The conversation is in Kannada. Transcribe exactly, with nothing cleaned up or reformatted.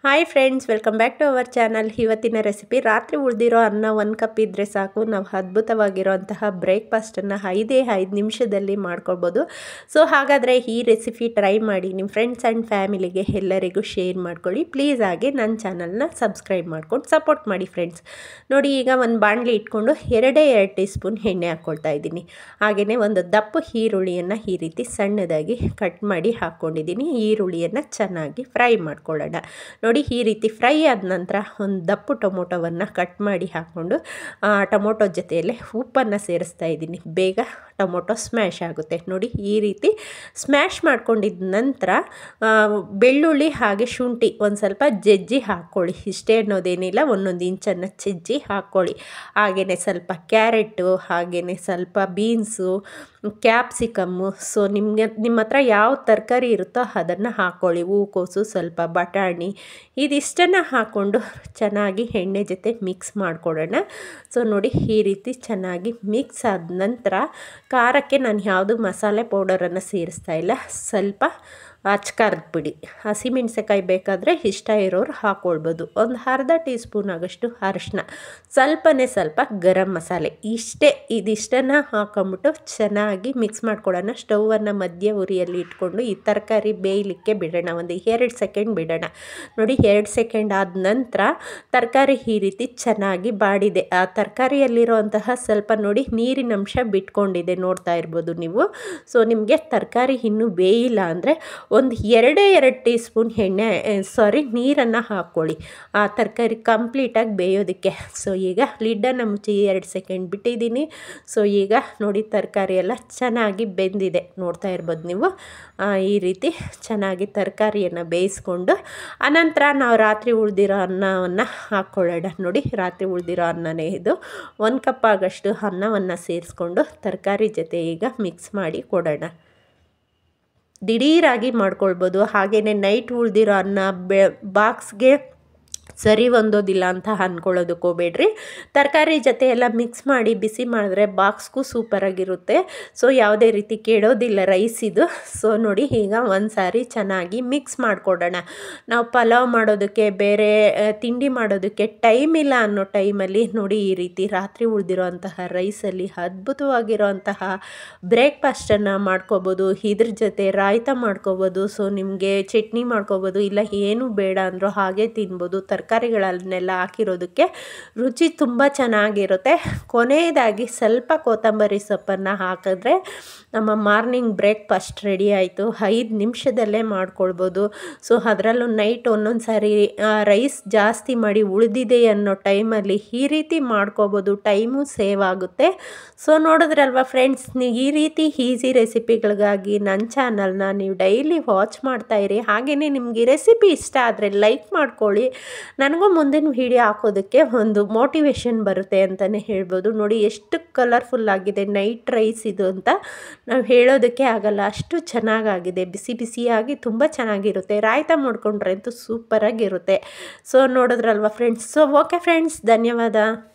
Hi friends, welcome back to our channel. ಇವತ್ತಿನ ರೆಸಿಪಿ ರಾತ್ರಿ ಉಳಿದಿರೋ ಅನ್ನ ಒಂದು ಕಪ್ ಇದ್ದರೆ ಸಾಕು, ನಾವು ಅದ್ಭುತವಾಗಿರೋಂತಹ ಬ್ರೇಕ್ಫಾಸ್ಟನ್ನು ಐದೇ ಐದು ನಿಮಿಷದಲ್ಲಿ ಮಾಡ್ಕೊಳ್ಬೋದು. ಸೊ ಹಾಗಾದರೆ ಈ ರೆಸಿಪಿ ಟ್ರೈ ಮಾಡಿ ನಿಮ್ಮ ಫ್ರೆಂಡ್ಸ್ ಆ್ಯಂಡ್ ಫ್ಯಾಮಿಲಿಗೆ ಎಲ್ಲರಿಗೂ ಶೇರ್ ಮಾಡ್ಕೊಳ್ಳಿ. ಪ್ಲೀಸ್ ಹಾಗೆ ನನ್ನ ಚಾನಲ್ನ ಸಬ್ಸ್ಕ್ರೈಬ್ ಮಾಡ್ಕೊಂಡು ಸಪೋರ್ಟ್ ಮಾಡಿ ಫ್ರೆಂಡ್ಸ್. ನೋಡಿ, ಈಗ ಒಂದು ಬಾಣಲಿ ಇಟ್ಕೊಂಡು ಎರಡೇ ಎರಡು ಟೀ ಸ್ಪೂನ್ ಎಣ್ಣೆ ಹಾಕ್ಕೊಳ್ತಾ ಇದ್ದೀನಿ. ಹಾಗೆಯೇ ಒಂದು ದಪ್ಪ ಈರುಳ್ಳಿಯನ್ನು ಈ ರೀತಿ ಸಣ್ಣದಾಗಿ ಕಟ್ ಮಾಡಿ ಹಾಕ್ಕೊಂಡಿದ್ದೀನಿ. ಈರುಳ್ಳಿಯನ್ನು ಚೆನ್ನಾಗಿ ಫ್ರೈ ಮಾಡ್ಕೊಳ್ಳೋಣ. ನೋಡಿ, ಈ ರೀತಿ ಫ್ರೈ ಆದ ನಂತರ ಒಂದು ದಪ್ಪು ಟೊಮೊಟೊವನ್ನು ಕಟ್ ಮಾಡಿ ಹಾಕ್ಕೊಂಡು ಟೊಮೊಟೊ ಜೊತೆಯಲ್ಲೇ ಉಪ್ಪನ್ನು ಸೇರಿಸ್ತಾ ಇದ್ದೀನಿ. ಬೇಗ ಟೊಮೊಟೊ ಸ್ಮ್ಯಾಶ್ ಆಗುತ್ತೆ. ನೋಡಿ, ಈ ರೀತಿ ಸ್ಮ್ಯಾಶ್ ಮಾಡ್ಕೊಂಡಿದ್ದ ನಂತರ ಬೆಳ್ಳುಳ್ಳಿ ಹಾಗೆ ಶುಂಠಿ ಒಂದು ಸ್ವಲ್ಪ ಜಜ್ಜಿ ಹಾಕ್ಕೊಳ್ಳಿ. ಇಷ್ಟೇ ಅನ್ನೋದೇನಿಲ್ಲ, ಒಂದೊಂದು ಇಂಚನ್ನು ಜಜ್ಜಿ ಹಾಕ್ಕೊಳ್ಳಿ. ಹಾಗೆಯೇ ಸ್ವಲ್ಪ ಕ್ಯಾರೆಟು, ಹಾಗೆಯೇ ಸ್ವಲ್ಪ ಬೀನ್ಸು, ಕ್ಯಾಪ್ಸಿಕಮ್ಮು. ಸೊ ನಿಮಗೆ ನಿಮ್ಮ ಹತ್ರ ಯಾವ ತರಕಾರಿ ಇರುತ್ತೋ ಅದನ್ನು ಹಾಕ್ಕೊಳ್ಳಿ. ಹೂಕೋಸು, ಸ್ವಲ್ಪ ಬಟಾಣಿ, ಇದಿಷ್ಟನ್ನು ಹಾಕ್ಕೊಂಡು ಚೆನ್ನಾಗಿ ಎಣ್ಣೆ ಜೊತೆ ಮಿಕ್ಸ್ ಮಾಡ್ಕೊಳ್ಳೋಣ. ಸೊ ನೋಡಿ, ಈ ರೀತಿ ಚೆನ್ನಾಗಿ ಮಿಕ್ಸ್ ಆದ ನಂತರ ಖಾರಕ್ಕೆ ನಾನು ಯಾವುದು ಮಸಾಲೆ ಪೌಡರನ್ನು ಸೇರಿಸ್ತಾ ಇಲ್ಲ. ಸ್ವಲ್ಪ ಅಚ್ಕಾರದ ಪುಡಿ, ಹಸಿಮೆಣಸೆಕಾಯಿ ಬೇಕಾದರೆ ಇಷ್ಟ ಇರೋರು ಹಾಕ್ಕೊಳ್ಬೋದು. ಒಂದು ಅರ್ಧ ಟೀ ಸ್ಪೂನ್ ಆಗೋಷ್ಟು ಅರಿಶಿನ, ಸ್ವಲ್ಪನೇ ಸ್ವಲ್ಪ ಗರಂ ಮಸಾಲೆ, ಇಷ್ಟೇ. ಇದಿಷ್ಟನ್ನು ಹಾಕೊಂಬಿಟ್ಟು ಚೆನ್ನಾಗಿ ಮಿಕ್ಸ್ ಮಾಡ್ಕೊಳ್ಳೋಣ. ಸ್ಟೌವನ್ನು ಮಧ್ಯ ಉರಿಯಲ್ಲಿ ಇಟ್ಕೊಂಡು ಈ ತರಕಾರಿ ಬೇಯಲಿಕ್ಕೆ ಬಿಡೋಣ. ಒಂದು ಎರಡು ಸೆಕೆಂಡ್ ಬಿಡೋಣ. ನೋಡಿ, ಎರಡು ಸೆಕೆಂಡ್ ಆದ ನಂತರ ತರಕಾರಿ ಈ ರೀತಿ ಚೆನ್ನಾಗಿ ಬಾಡಿದೆ. ಆ ತರಕಾರಿಯಲ್ಲಿರುವಂತಹ ಸ್ವಲ್ಪ ನೋಡಿ ನೀರಿನ ಅಂಶ ಬಿಟ್ಕೊಂಡಿದೆ, ನೋಡ್ತಾ ಇರ್ಬೋದು ನೀವು. ಸೊ ನಿಮಗೆ ತರಕಾರಿ ಇನ್ನೂ ಬೇಯಿಲ್ಲ ಅಂದರೆ ಒಂದು ಎರಡೇ ಎರಡು ಟೀ ಸ್ಪೂನ್ ಎಣ್ಣೆ ಸಾರಿ ನೀರನ್ನು ಹಾಕ್ಕೊಳ್ಳಿ, ಆ ತರಕಾರಿ ಕಂಪ್ಲೀಟಾಗಿ ಬೇಯೋದಕ್ಕೆ. ಸೊ ಈಗ ಲಿಡ್ಡನ್ನು ಮುಚ್ಚಿ ಎರಡು ಸೆಕೆಂಡ್ ಬಿಟ್ಟಿದ್ದೀನಿ. ಸೊ ಈಗ ನೋಡಿ, ತರಕಾರಿ ಎಲ್ಲ ಚೆನ್ನಾಗಿ ಬೆಂದಿದೆ, ನೋಡ್ತಾ ಇರ್ಬೋದು ನೀವು. ಈ ರೀತಿ ಚೆನ್ನಾಗಿ ತರಕಾರಿಯನ್ನು ಬೇಯಿಸ್ಕೊಂಡು ಅನಂತರ ನಾವು ರಾತ್ರಿ ಉಳಿದಿರೋ ಅನ್ನವನ್ನು ಹಾಕ್ಕೊಳ್ಳೋಣ. ನೋಡಿ, ರಾತ್ರಿ ಉಳಿದಿರೋ ಅನ್ನನೇ ಇದು. ಒಂದು ಕಪ್ ಆಗೋಷ್ಟು ಅನ್ನವನ್ನು ಸೇರಿಸ್ಕೊಂಡು ತರಕಾರಿ ಜೊತೆ ಈಗ ಮಿಕ್ಸ್ ಮಾಡಿ ಕೊಡೋಣ. ದಿಢೀರಾಗಿ ಮಾಡ್ಕೊಳ್ಬೋದು. ಹಾಗೆಯೇ ನೈಟ್ ಉಳಿದಿರೋ ಅನ್ನ ಬೆ ಬಾಕ್ಸ್ಗೆ ಸರಿ ಹೊಂದೋದಿಲ್ಲ ಅಂತ ಅಂದ್ಕೊಳ್ಳೋದಕ್ಕೆ ಹೋಗಬೇಡ್ರಿ. ತರಕಾರಿ ಜೊತೆ ಎಲ್ಲ ಮಿಕ್ಸ್ ಮಾಡಿ ಬಿಸಿ ಮಾಡಿದ್ರೆ ಬಾಕ್ಸ್ಗೂ ಸೂಪರಾಗಿರುತ್ತೆ. ಸೊ ಯಾವುದೇ ರೀತಿ ಕೆಡೋದಿಲ್ಲ ರೈಸ್ ಇದು. ಸೊ ನೋಡಿ, ಈಗ ಒಂದು ಸಾರಿ ಚೆನ್ನಾಗಿ ಮಿಕ್ಸ್ ಮಾಡಿಕೊಡೋಣ. ನಾವು ಪಲಾವ್ ಮಾಡೋದಕ್ಕೆ, ಬೇರೆ ತಿಂಡಿ ಮಾಡೋದಕ್ಕೆ ಟೈಮ್ ಇಲ್ಲ ಅನ್ನೋ ಟೈಮಲ್ಲಿ ನೋಡಿ, ಈ ರೀತಿ ರಾತ್ರಿ ಉಳಿದಿರೋಂತಹ ರೈಸಲ್ಲಿ ಅದ್ಭುತವಾಗಿರೋಂತಹ ಬ್ರೇಕ್ಫಾಸ್ಟನ್ನು ಮಾಡ್ಕೋಬೋದು. ಇದ್ರ ಜೊತೆ ರಾಯ್ತ ಮಾಡ್ಕೋಬೋದು. ಸೊ ನಿಮಗೆ ಚಟ್ನಿ ಮಾಡ್ಕೋಬೋದು, ಇಲ್ಲ ಏನೂ ಬೇಡ ಅಂದರೂ ಹಾಗೆ ತಿನ್ಬೋದು. ತರಕಾರಿಗಳನ್ನೆಲ್ಲ ಹಾಕಿರೋದಕ್ಕೆ ರುಚಿ ತುಂಬ ಚೆನ್ನಾಗಿರುತ್ತೆ. ಕೊನೆಯದಾಗಿ ಸ್ವಲ್ಪ ಕೊತ್ತಂಬರಿ ಸೊಪ್ಪನ್ನು ಹಾಕಿದ್ರೆ ನಮ್ಮ ಮಾರ್ನಿಂಗ್ ಬ್ರೇಕ್ಫಾಸ್ಟ್ ರೆಡಿ ಆಯಿತು. ಐದು ನಿಮಿಷದಲ್ಲೇ ಮಾಡ್ಕೊಳ್ಬೋದು. ಸೊ ಅದರಲ್ಲೂ ನೈಟ್ ಒಂದೊಂದು ಸಾರಿ ರೈಸ್ ಜಾಸ್ತಿ ಮಾಡಿ ಉಳಿದಿದೆ ಅನ್ನೋ ಟೈಮಲ್ಲಿ ಈ ರೀತಿ ಮಾಡ್ಕೋಬೋದು. ಟೈಮು ಸೇವ್ ಆಗುತ್ತೆ. ಸೊ ನೋಡಿದ್ರಲ್ವ ಫ್ರೆಂಡ್ಸ್, ಈ ರೀತಿ ಈಸಿ ರೆಸಿಪಿಗಳಿಗಾಗಿ ನನ್ನ ಚಾನಲ್ನ ನೀವು ಡೈಲಿ ವಾಚ್ ಮಾಡ್ತಾಯಿರಿ. ಹಾಗೆಯೇ ನಿಮಗೆ ರೆಸಿಪಿ ಇಷ್ಟ ಆದರೆ ಲೈಕ್ ಮಾಡ್ಕೊಳ್ಳಿ. ನನಗೂ ಮುಂದಿನ ವೀಡಿಯೋ ಹಾಕೋದಕ್ಕೆ ಒಂದು ಮೋಟಿವೇಶನ್ ಬರುತ್ತೆ ಅಂತಲೇ ಹೇಳ್ಬೋದು. ನೋಡಿ, ಎಷ್ಟು ಕಲರ್ಫುಲ್ ಆಗಿದೆ ನೈಟ್ ರೈಸ್ ಇದು ಅಂತ ನಾವು ಹೇಳೋದಕ್ಕೆ ಆಗಲ್ಲ, ಅಷ್ಟು ಚೆನ್ನಾಗಾಗಿದೆ. ಬಿಸಿ ಬಿಸಿಯಾಗಿ ತುಂಬ ಚೆನ್ನಾಗಿರುತ್ತೆ. ರಾಯ್ತ ಮಾಡ್ಕೊಂಡ್ರೆ ಅಂತೂ ಸೂಪರಾಗಿರುತ್ತೆ. ಸೊ ನೋಡಿದ್ರಲ್ವ ಫ್ರೆಂಡ್ಸ್. ಸೊ ಓಕೆ ಫ್ರೆಂಡ್ಸ್, ಧನ್ಯವಾದ.